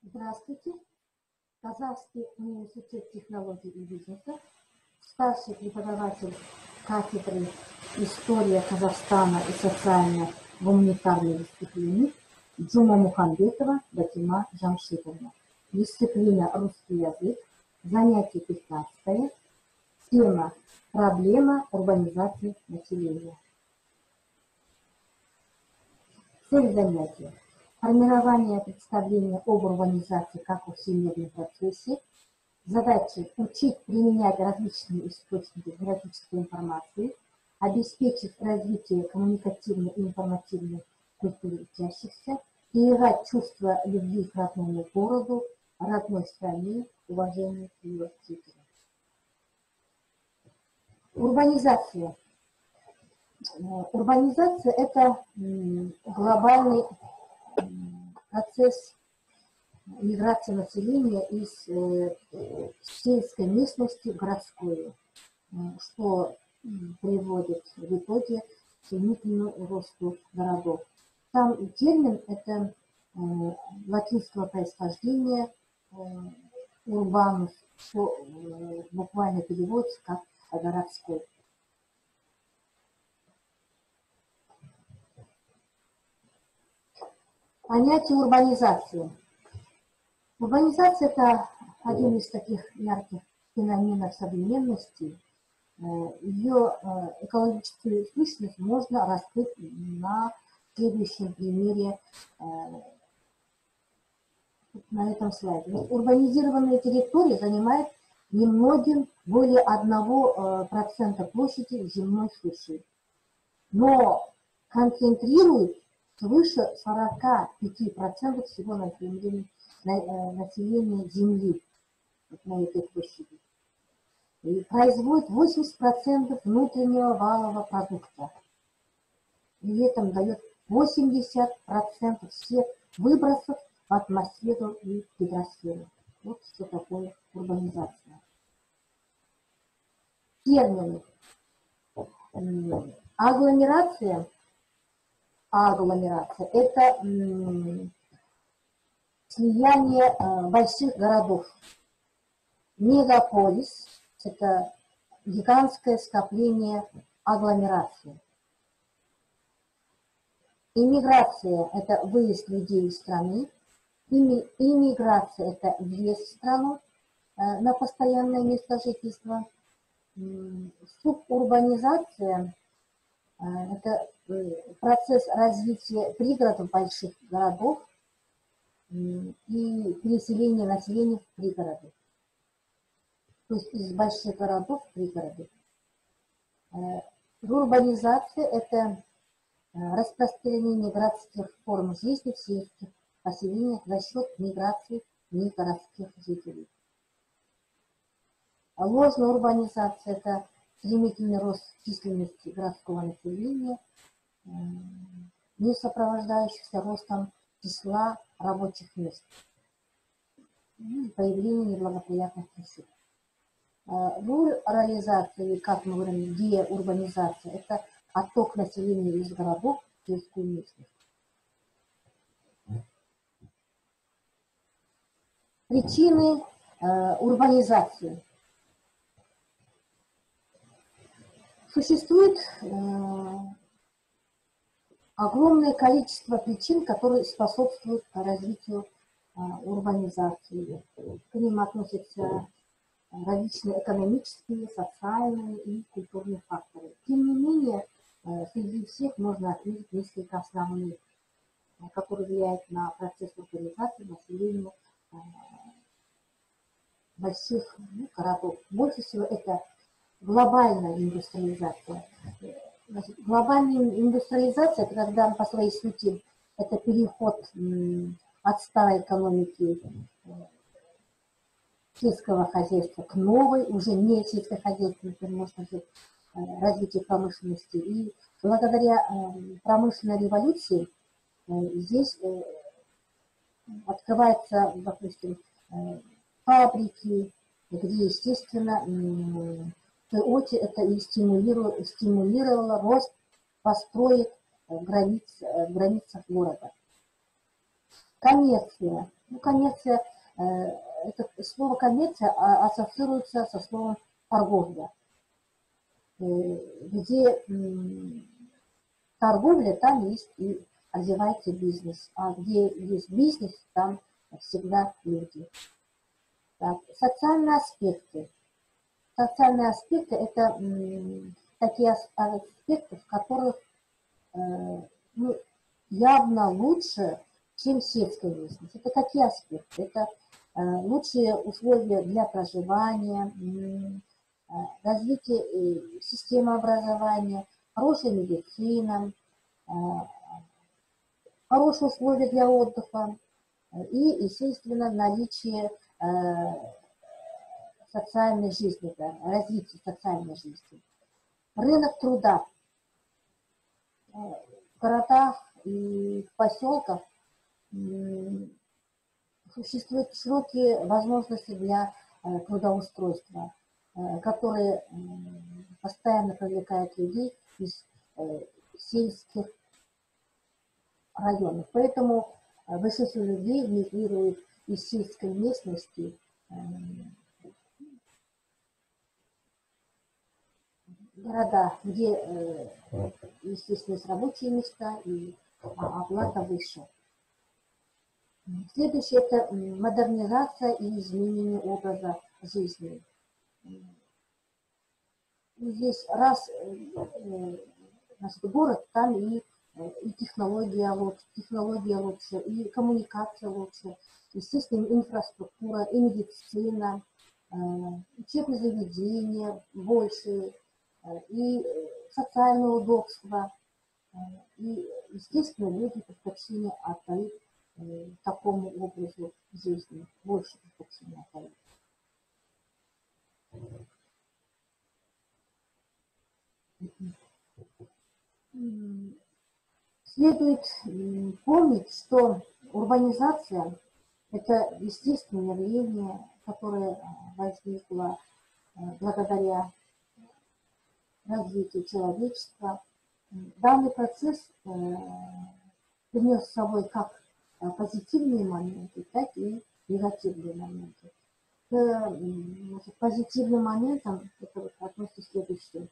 Здравствуйте. Казахский университет технологий и бизнеса, старший преподаватель кафедры «История Казахстана и социально-гуманитарной дисциплины» Джума Мухамбетова Батима Джамшитовна. Дисциплина «Русский язык», занятие 15. Тема «Проблема урбанизации населения». Цель занятия. Формирование представления об урбанизации как повседневном процессе. Задача учить применять различные источники географической информации, обеспечить развитие коммуникативной и информативной культуры учащихся, передать чувство любви к родному городу, родной стране, уважение к ее жителям. Урбанизация. Урбанизация – это глобальный процесс миграции населения из сельской местности в городскую, что приводит в итоге к стремительному росту городов. Сам термин – это латинского происхождения урбанус, что буквально переводится как городской. Понятие урбанизации. Урбанизация – это один из таких ярких феноменов современности. Ее экологическую сущность можно раскрыть на следующем примере на этом слайде. Урбанизированные территории занимают немногим более 1% площади земной суши, но концентрируют свыше 45% всего населения Земли на этой площади. И производит 80% внутреннего валового продукта. И этом дает 80% всех выбросов в атмосферу и гидросферу. Вот что такое урбанизация. Термины. Агломерация. Агломерация – это слияние больших городов. Мегаполис – это гигантское скопление агломерации. Иммиграция – это выезд людей из страны. Иммиграция – это въезд в страну на постоянное место жительства. Субурбанизация – это процесс развития пригородов больших городов и переселения населения в пригороды. То есть из больших городов в пригороды. Урбанизация – это распространение городских форм жизни в сельских поселениях за счет миграции негородских жителей. Ложная урбанизация – это стремительный рост численности городского населения, не сопровождающийся ростом числа рабочих мест и появлением неблагоприятных условий. Рурализация, или как мы говорим, деурбанизация – это отток населения из городов в сельскую местность. Причины урбанизации. Существует огромное количество причин, которые способствуют развитию урбанизации. К ним относятся различные экономические, социальные и культурные факторы. Тем не менее, среди всех можно отметить несколько основных, которые влияют на процесс урбанизации населения больших городов. Больше всего это глобальная индустриализация. Значит, глобальная индустриализация – это когда по своей сути это переход от старой экономики сельского хозяйства к новой, уже не сельскохозяйственной, можно сказать, развитию промышленности. И благодаря промышленной революции здесь открываются, допустим, фабрики, где, естественно, в свою очередь это и стимулировало рост построек в границах города. Коммерция. Ну, коммерция, это слово коммерция ассоциируется со словом торговля, где торговля, там есть и развивается бизнес, а где есть бизнес, там всегда люди. Так, социальные аспекты. Социальные аспекты – это такие аспекты, в которых ну, явно лучше, чем сельская местность. Это какие аспекты? Это лучшие условия для проживания, развитие системы образования, хорошая медицина, хорошие условия для отдыха и, естественно, наличие социальной жизни, да, развитие социальной жизни. Рынок труда. В городах и в поселках существуют широкие возможности для трудоустройства, которые постоянно привлекают людей из сельских районов. Поэтому большинство людей мигрируют из сельской местности в города, где, естественно, есть рабочие места и оплата выше. Следующее – это модернизация и изменение образа жизни. Здесь раз значит, город, там и технология лучше, и коммуникация лучше, естественно, инфраструктура, и медицина, учебные заведения больше, и социальное удобство. И, естественно, люди предпочтение отдают такому образу жизни, больше предпочтение отдают. Следует помнить, что урбанизация – это естественное явление, которое возникло благодаря развитию человечества. Данный процесс принес с собой как позитивные моменты, так и негативные моменты. К позитивным моментам это относится следующее.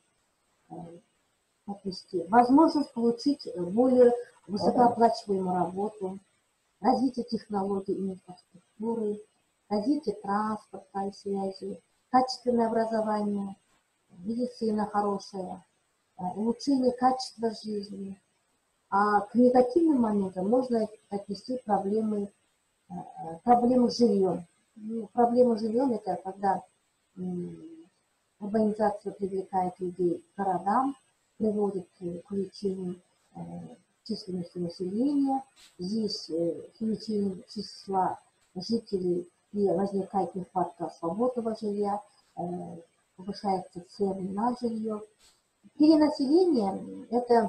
Возможность получить более высокооплачиваемую работу, развитие технологий и инфраструктуры, развитие транспорта и связи, качественное образование, медицина хорошая, улучшение качества жизни. А к негативным моментам можно отнести проблемы с жильем. Проблема с жильем – это когда урбанизация привлекает людей к городам, приводит к увеличению численности населения. Здесь с увеличением числа жителей и возникает нехватка свободного жилья, повышаются цены на жилье. Перенаселение – это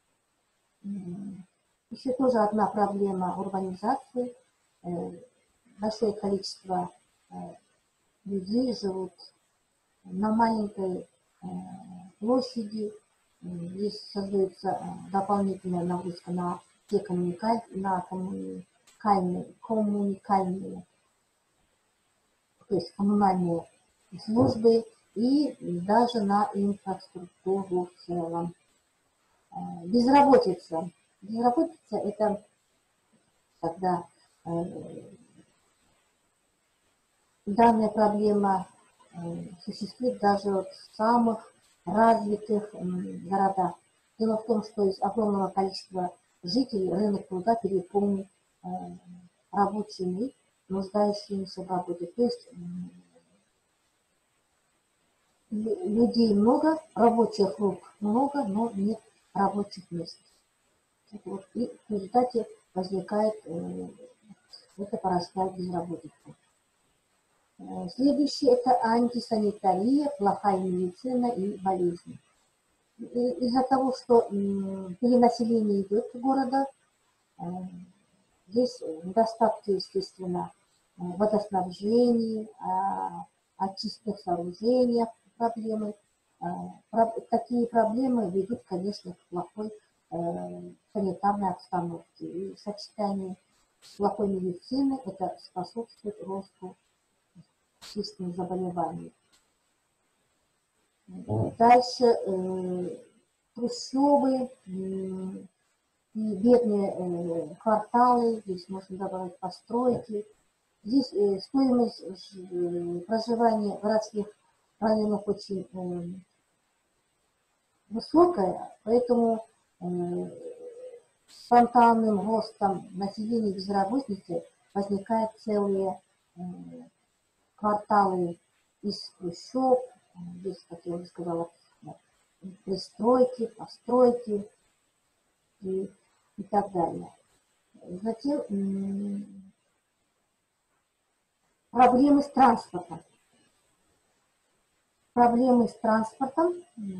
еще тоже одна проблема урбанизации. Большое количество людей живут на маленькой площади. Здесь создается дополнительная нагрузка на те коммуникальные, то есть коммунальные службы и даже на инфраструктуру в целом. Безработица. Безработица – это когда данная проблема существует даже в самых развитых городах. Дело в том, что из огромного количества жителей рынок труда переполнен рабочими, нуждающимися в работе. То есть людей много, рабочих рук много, но нет рабочих мест. Вот. И в результате возникает, это порождает безработицу. Следующее – это антисанитария, плохая медицина и болезни. Из-за того, что перенаселение идет в города, здесь недостатки, естественно, водоснабжения, очистных сооружениях проблемы. Такие проблемы ведут, конечно, к плохой санитарной обстановке. И в сочетании плохой медицины, это способствует росту численных заболеваний. Дальше трущобы и бедные кварталы, здесь можно добавить постройки. Здесь стоимость проживания в городских районах очень высокая, поэтому спонтанным ростом населения и безработицы возникают целые кварталы из трущоб, здесь, как я уже сказала, пристройки, постройки и так далее. Затем проблемы с транспортом. Проблемы с транспортом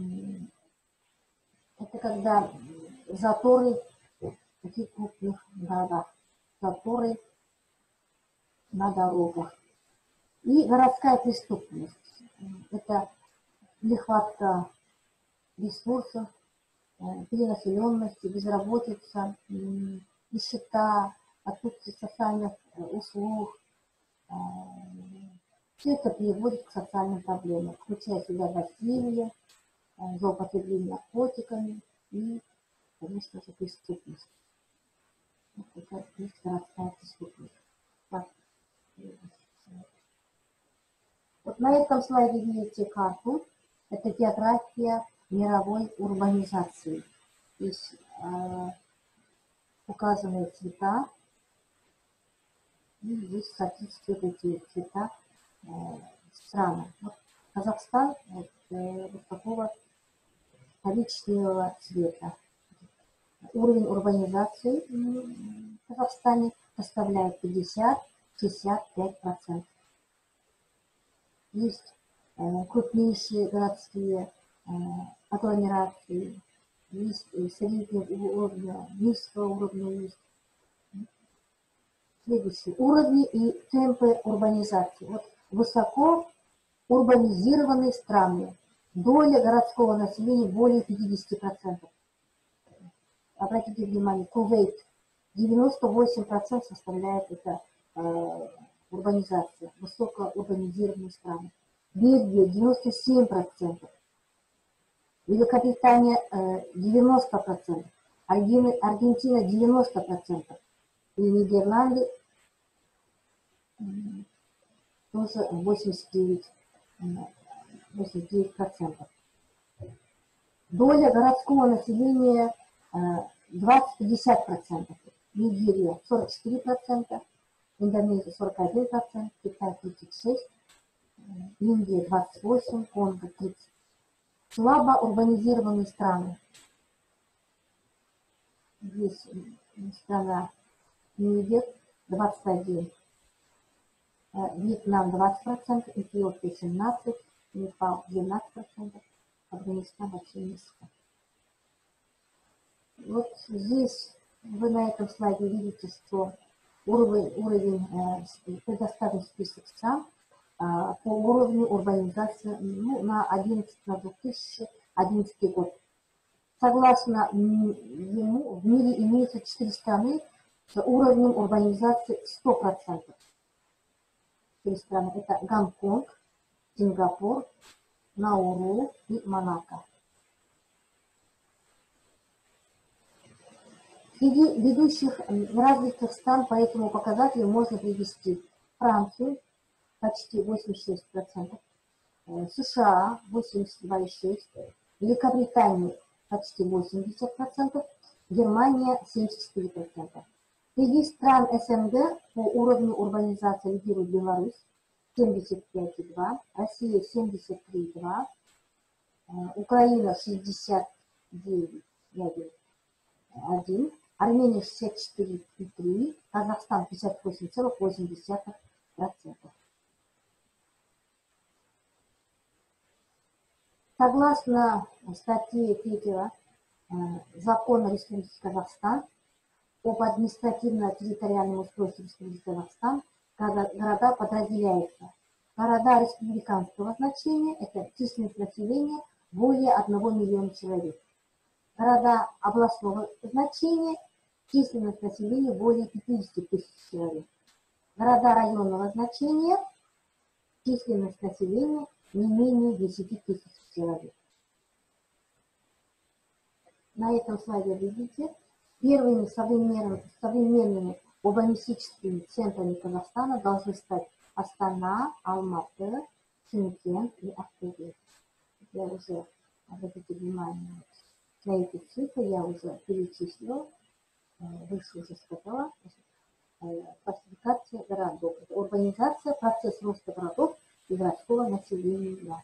– это когда заторы в таких крупных городах, заторы на дорогах. И городская преступность – это нехватка ресурсов, перенаселенности, безработица, нищета, отсутствие социальных услуг. Все это приводит к социальным проблемам, включая в себя насилие, злоупотребление наркотиками и, конечно же, преступность. Вот такая городская преступность. Вот на этом слайде видите карту. Это география мировой урбанизации. Здесь указаны цвета. И здесь соответствуют эти цвета страны. Вот Казахстан вот такого коричневого цвета. Уровень урбанизации в Казахстане составляет 50-65%. Есть крупнейшие городские агломерации, есть среднего уровня, низкого уровня, есть следующие уровни и темпы урбанизации. Вот высоко урбанизированные страны. Доля городского населения более 50%. Обратите внимание, Кувейт 98% составляет это урбанизация, высокоурбанизированные страны. Бельгия 97%, Великобритания 90%, Аргентина 90%, и Нидерланды тоже 89%. Доля городского населения 20-50%. Нигерия 44%, Индонезия 41%, Китай 36%, Индия 28%, Конго 30%. Слабо урбанизированные страны. Здесь страна Нигер 21%, Вьетнам 20%, Эфиопия 17%, Непал 12%, Афганистан вообще низко. Вот здесь вы на этом слайде видите, что уровень предоставлен список стран по уровню урбанизации на 2011 год. Согласно ему, в мире имеется 4 страны с уровнем урбанизации 100%. 4 страны – это Гонконг, Сингапур, Науру и Монако. Среди ведущих развитых стран по этому показателю можно привести Францию почти 86%, США 82,6%, Великобританию почти 80%, Германия 74%. Среди стран СНГ по уровню урбанизации лидирует Беларусь 75,2%, Россия 73,2%, Украина 69,1%, Армения 64,3%, Казахстан 58,8%. Согласно статье 3 Закона Республики Казахстан об административно-территориальном устройстве Республики Казахстан, города подразделяются. Города республиканского значения – это численность населения более 1 миллиона человек. Города областного значения Численность населения более 50 тысяч человек. Города районного значения, численность населения не менее 10 тысяч человек. На этом слайде видите, первыми современными урбанистическими центрами Казахстана должны стать Астана, Алматы, Шымкент и Ақтөбе. Я уже, обратите внимание, на эти цифры я уже перечислила, выше уже сказала, классификация городов. Это урбанизация, процесс роста городов и городского населения.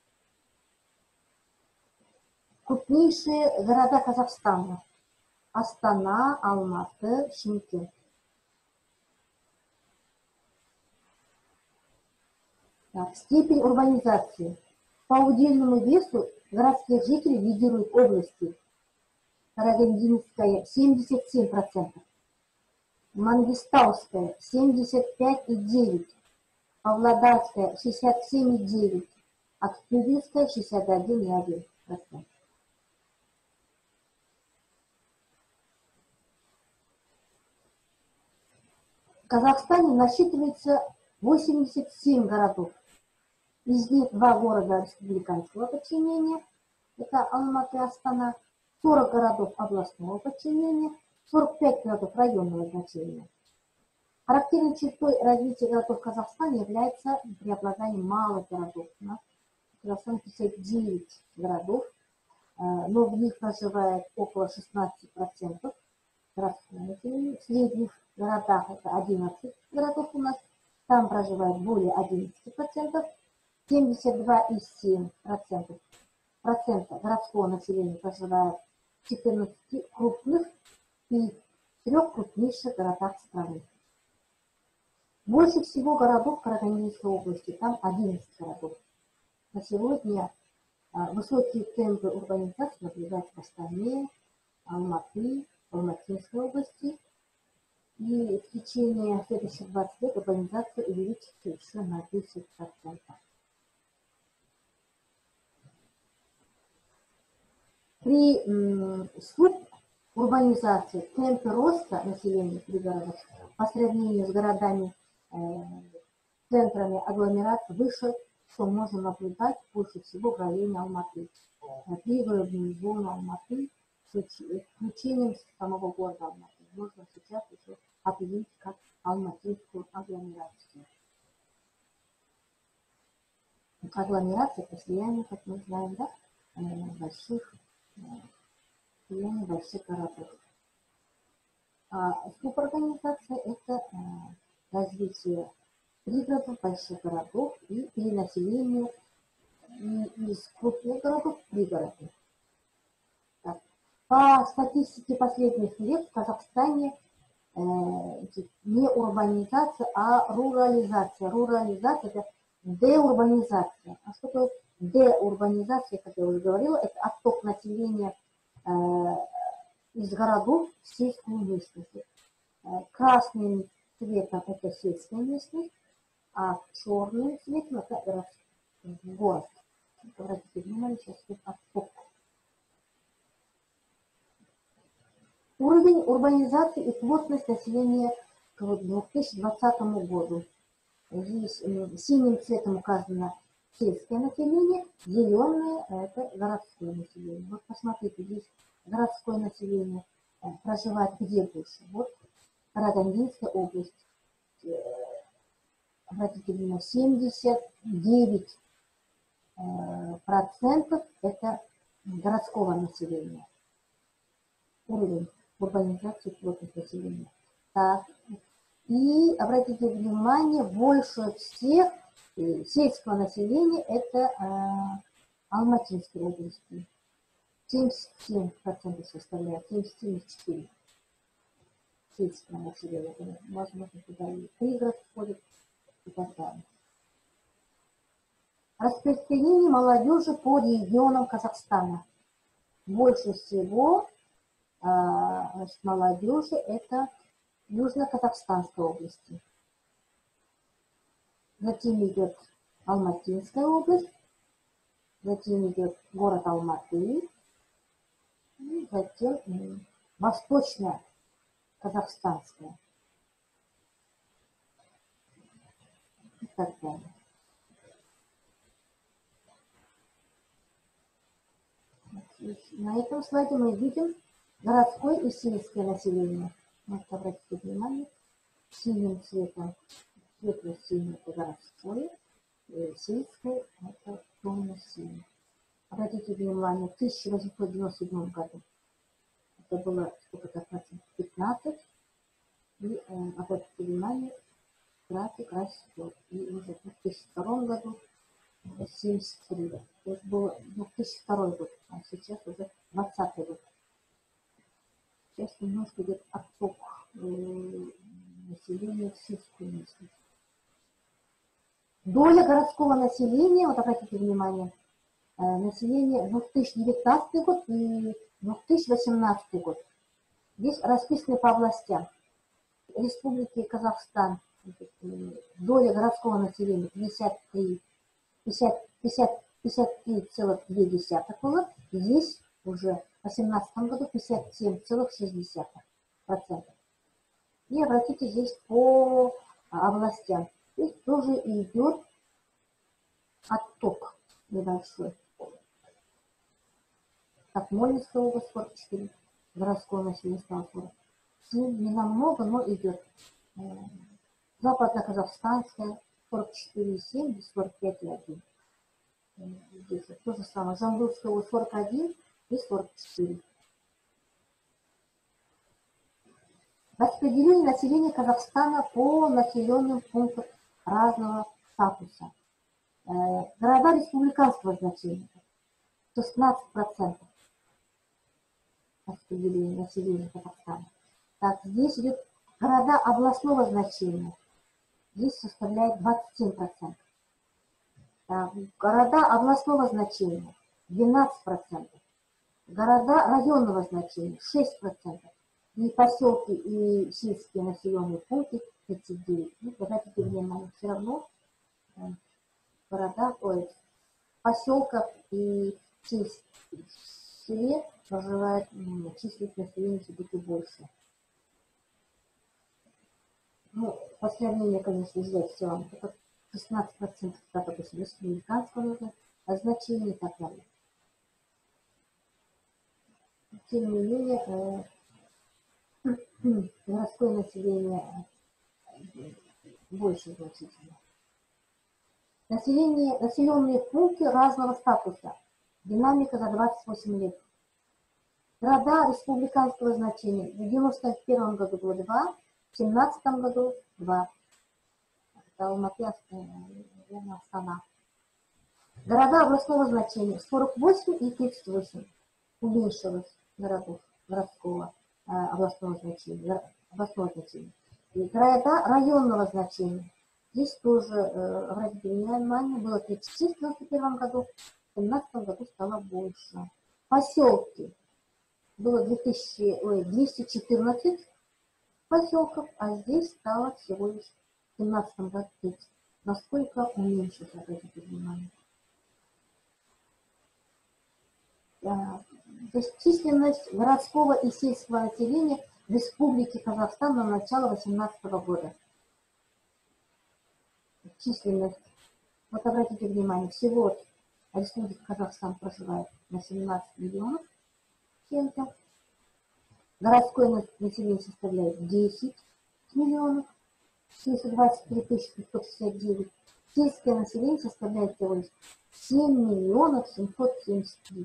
Крупнейшие города Казахстана: Астана, Алматы, Шымкент. Так, степень урбанизации. По удельному весу городских жителей лидируют области: Карагандинская 77%, Мангистауская 75,9%, Павлодарская 67,9%, Ақтөбинская 61,1%. В Казахстане насчитывается 87 городов. Из них 2 города республиканского подчинения, это Алматы и Астана, 40 городов областного подчинения, 45 городов районного значения. Характерной чертой развития городов в Казахстане является преобладание малых городов. У нас в Казахстане 59 городов, но в них проживает около 16% городского населения. В средних городах это 11 городов у нас, там проживает более 11%. 72,7% городского населения проживает в 14 крупных и 3 крупнейших городах страны. Больше всего городов в Карагандинской области, там 11 городов. На сегодня высокие темпы урбанизации наблюдаются в Астане, Алматы, Алматинской области. И в течение следующих 20 лет урбанизация увеличится еще на 10%. При урбанизации темпы роста населения пригородов по сравнению с городами, центрами агломерации выше, что можно наблюдать больше всего в районе Алматы. Пригородные зоны Алматы с исключением самого города Алматы можно сейчас еще определить как алматинскую агломерацию. Агломерация — это слияние, как мы знаем, да, больших городов. А суборганизация — это развитие пригородов, больших городов и перенаселение из крупных городов в пригороды. Так. По статистике последних лет в Казахстане не урбанизация, а рурализация. Рурализация — это деурбанизация. А что такое деурбанизация, как я уже говорила, это отток населения из городов в сельскую местность. Красным цветом это сельская местность, а черным цветом это город. Обратите внимание, сейчас тут отток. Уровень урбанизации и плотность населения к 2020 году. Здесь синим цветом указано сельское население, зеленое — это городское население. Вот посмотрите, здесь городское население проживает где больше? Вот Карагандинская область. Обратите внимание, 79% это городского населения. Уровень урбанизации и плотность населения. Так. И обратите внимание, больше всех сельского населения это Алматинской области. 77% составляет, 77,4% сельского населения. Возможно, туда и пригород входит и так далее. Распределение молодежи по регионам Казахстана. Больше всего молодежи это Южно-Казахстанской области. Затем идет Алматинская область, затем идет город Алматы, и затем Восточная казахстанская и так далее. На этом слайде мы видим городское и сельское население. Можете обратить внимание, синим цветом, светло-синий это городское, сельское это темно-синий. Обратите внимание, в 1897 году это было сколько-то процентов, 15, и обратите внимание, график растет. И уже в 2002 году 73. То есть был 2002 год, а сейчас уже 2020 год. Сейчас немножко идет отток населения в сельскую местность. Доля городского населения, вот обратите внимание, население 2019 год и 2018 год. Здесь расписаны по областям. Республики Казахстан, доля городского населения 53,2 было. Здесь уже в 2018 году 57,6%. И обратите здесь по областям. Здесь тоже идет отток небольшой. Так, Мольнинская область 44, городское население стало 47, не намного, но идет. Западно-казахстанская 44,7, 45,1. Здесь вот то же самое. Жамбылская область 41 и 44. Распределение населения Казахстана по населенным пунктам разного статуса. Города республиканского значения 16% распределения населения Казахстана. Так, здесь идет города областного значения. Здесь составляет 27%. Так, города областного значения 12%. Города районного значения 6%. И поселки, и сельские населенные пункты 39%. Ну, обратите внимание, все равно города, поселков и селе проживает численность населения все-таки больше. Ну, по сравнению, конечно, взять все равно, это 16%, как допустим, республиканского нужно, значение и так далее. Тем не менее, городское население больше значительно. Населенные пункты разного статуса. Динамика за 28 лет. Города республиканского значения. В 1991 году было 2, в 2017 году 2. Это Алматы, наверное, Астана. Города областного значения 48 и 38. Уменьшилось городского областного значения. И города районного значения. Здесь тоже, обратите внимание, было 36 в 1991 году, в 2017 году стало больше. Поселки. Было 214 поселков, а здесь стало всего лишь в 2017 году 30. Насколько уменьшилось, обратите внимание. То есть численность городского и сельского населения в Республике Казахстан на начало 2018 года. Численность, вот обратите внимание, всего Республика Казахстан проживает на 17 миллионов чем-то. Городское население составляет 10 миллионов 423 569. Сельское население составляет всего лишь 7 миллионов 773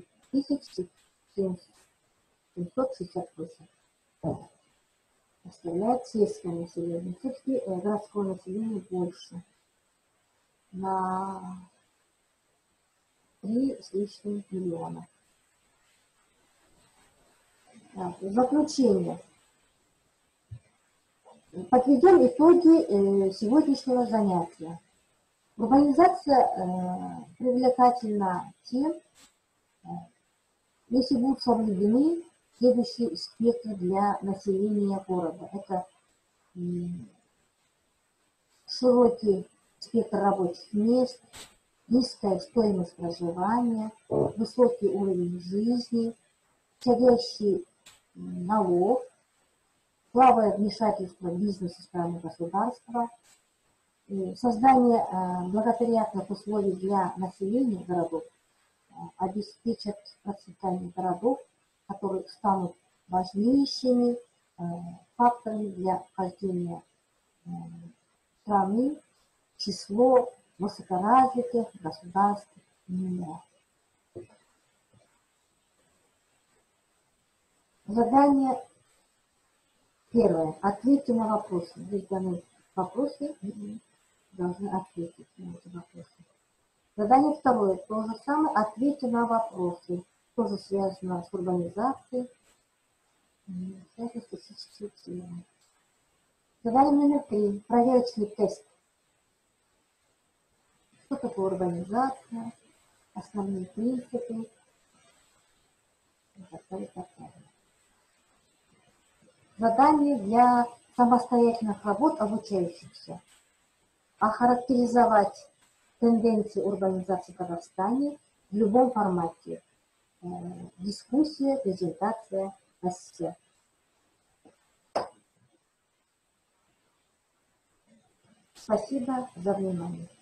768. Составляет сельское население. Все-таки городского населения больше. На 3 с лишним миллиона. Так, заключение. Подведем итоги сегодняшнего занятия. Урбанизация привлекательна тем, если будут соблюдены следующие аспекты для населения города. Это широкий спектр рабочих мест, низкая стоимость проживания, высокий уровень жизни, входящий налог, слабое вмешательство в бизнес со стороны государства, и создание благоприятных условий для населения городов обеспечат процветание городов, которые станут важнейшими факторами для вхождения страны в число высокоразвитых государств мира. Задание первое. Ответьте на вопросы. Здесь даны вопросы, и должны ответить на эти вопросы. Задание второе. То же самое. Ответьте на вопросы. Тоже связано с урбанизацией. Связано с статистической темой. Задание номер 3. Проверочный тест. Что такое урбанизация? Основные принципы. И так далее, и так далее. Задание для самостоятельных работ обучающихся. Охарактеризовать тенденции урбанизации в Казахстане в любом формате. Дискуссия, презентация, эссе. Спасибо за внимание.